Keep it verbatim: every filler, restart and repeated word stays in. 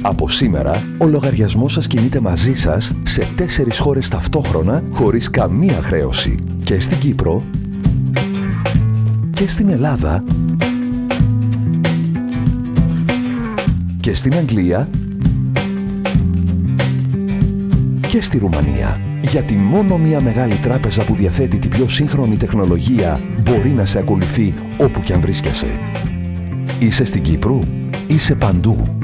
Από σήμερα, ο λογαριασμός σας κινείται μαζί σας σε τέσσερις χώρες ταυτόχρονα, χωρίς καμία χρέωση. Και στην Κύπρο, και στην Ελλάδα, και στην Αγγλία, και στη Ρουμανία. Γιατί μόνο μια μεγάλη τράπεζα που διαθέτει την πιο σύγχρονη τεχνολογία μπορεί να σε ακολουθεί όπου κι αν βρίσκεσαι. Είσαι στην Κύπρο, είσαι παντού.